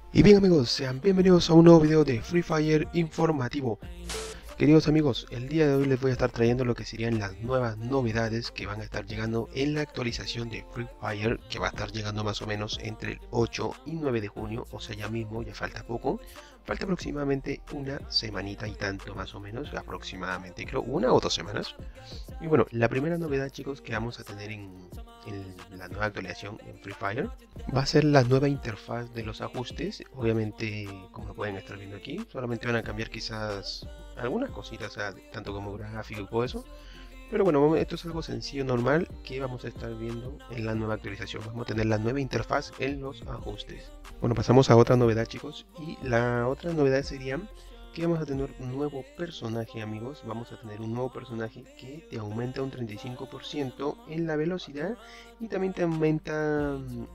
Y bien amigos, sean bienvenidos a un nuevo video de Free Fire informativo. Queridos amigos, el día de hoy les voy a estar trayendo lo que serían las nuevas novedades que van a estar llegando en la actualización de Free Fire, que va a estar llegando más o menos entre el 8 y 9 de junio, o sea ya mismo, ya falta poco. Falta aproximadamente una semanita y tanto más o menos, aproximadamente creo 1 o 2 semanas. Y bueno, la primera novedad chicos que vamos a tener en la nueva actualización en Free Fire va a ser la nueva interfaz de los ajustes. Obviamente, como pueden estar viendo aquí, solamente van a cambiar quizás algunas cositas, o sea, tanto como gráfico y todo eso. Pero bueno, esto es algo sencillo, normal, que vamos a estar viendo en la nueva actualización. Vamos a tener la nueva interfaz en los ajustes. Bueno, pasamos a otra novedad chicos, y la otra novedad sería que vamos a tener un nuevo personaje amigos. Vamos a tener un nuevo personaje que te aumenta un 35% en la velocidad y también te aumenta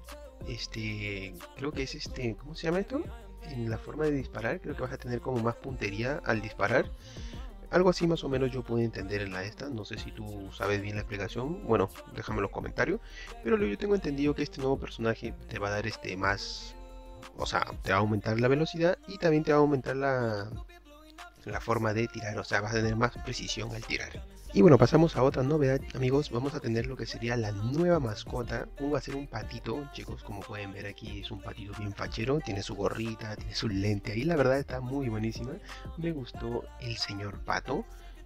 creo que es ¿cómo se llama esto? En la forma de disparar, creo que vas a tener como más puntería al disparar. Algo así más o menos yo puedo entender en la esta, no sé si tú sabes bien la explicación, bueno, déjame en los comentarios, pero yo tengo entendido que este nuevo personaje te va a dar más, o sea, te va a aumentar la velocidad y también te va a aumentar la forma de tirar, o sea, vas a tener más precisión al tirar. Y bueno, pasamos a otra novedad, amigos. Vamos a tener lo que sería la nueva mascota. Va a ser un patito, chicos, como pueden ver aquí es un patito bien fachero. Tiene su gorrita, tiene su lente ahí. La verdad está muy buenísima. Me gustó el señor pato.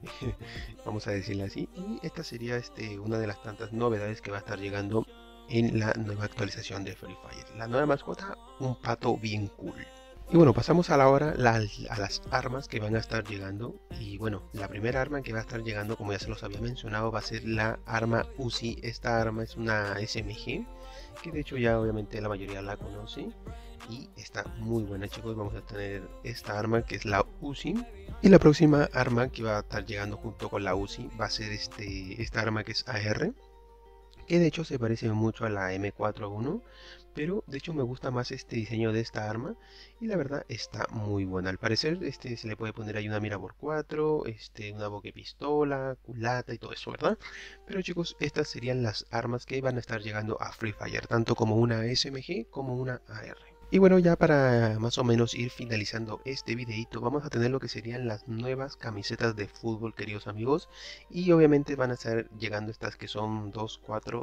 Vamos a decirle así. Y esta sería una de las tantas novedades que va a estar llegando en la nueva actualización de Free Fire. La nueva mascota, un pato bien cool. Y bueno, pasamos a a las armas que van a estar llegando. Y bueno, la primera arma que va a estar llegando, como ya se los había mencionado, va a ser la arma Uzi. Esta arma es una SMG, que de hecho ya obviamente la mayoría la conoce. Y está muy buena chicos, vamos a tener esta arma que es la Uzi. Y la próxima arma que va a estar llegando junto con la Uzi va a ser esta arma que es AR, que de hecho se parece mucho a la M4A1, pero de hecho me gusta más este diseño de esta arma y la verdad está muy buena. Al parecer se le puede poner ahí una mira por 4, una boque pistola, culata y todo eso, ¿verdad? Pero chicos, estas serían las armas que van a estar llegando a Free Fire, tanto como una SMG como una AR. Y bueno, ya para más o menos ir finalizando este videito, vamos a tener lo que serían las nuevas camisetas de fútbol, queridos amigos. Y obviamente van a estar llegando estas que son 2, 4,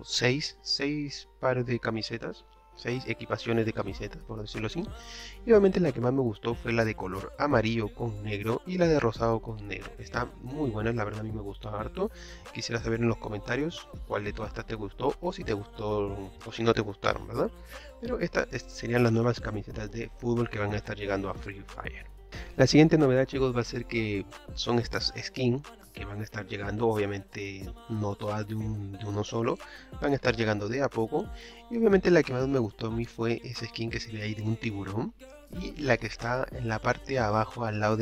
6 pares de camisetas. 6 equipaciones de camisetas, por decirlo así. Y obviamente la que más me gustó fue la de color amarillo con negro y la de rosado con negro. Está muy buena, la verdad a mí me gustó harto. Quisiera saber en los comentarios cuál de todas estas te gustó o si te gustó o si no te gustaron, ¿verdad? Pero estas serían las nuevas camisetas de fútbol que van a estar llegando a Free Fire. La siguiente novedad chicos va a ser que son estas skins que van a estar llegando, obviamente no todas de uno solo, van a estar llegando de a poco. Y obviamente la que más me gustó a mí fue esa skin que se ve ahí de un tiburón y la que está en la parte de abajo al lado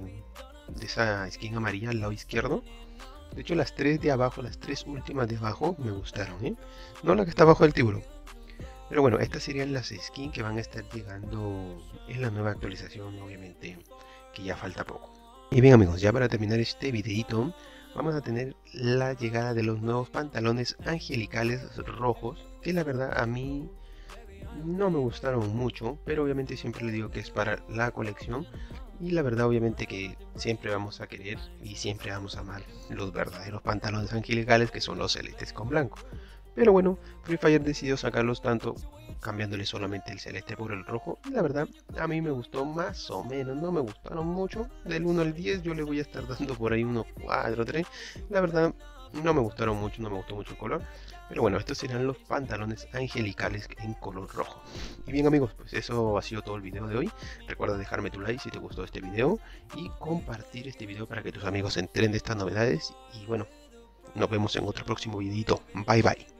de esa skin amarilla al lado izquierdo. De hecho las tres de abajo, las tres últimas de abajo me gustaron, ¿eh? No la que está abajo del tiburón. Pero bueno, estas serían las skins que van a estar llegando en la nueva actualización, obviamente, que ya falta poco. Y bien amigos, ya para terminar este videito, vamos a tener la llegada de los nuevos pantalones angelicales rojos, que la verdad a mí no me gustaron mucho, pero obviamente siempre le digo que es para la colección. Y la verdad obviamente que siempre vamos a querer y siempre vamos a amar los verdaderos pantalones angelicales, que son los celestes con blanco. Pero bueno, Free Fire decidió sacarlos tanto cambiándole solamente el celeste por el rojo. Y la verdad, a mí me gustó más o menos, no me gustaron mucho. Del 1 al 10 yo le voy a estar dando por ahí unos 4, 3. La verdad, no me gustaron mucho, no me gustó mucho el color. Pero bueno, estos serán los pantalones angelicales en color rojo. Y bien amigos, pues eso ha sido todo el video de hoy. Recuerda dejarme tu like si te gustó este video y compartir este video para que tus amigos se enteren de estas novedades. Y bueno, nos vemos en otro próximo videito. Bye bye.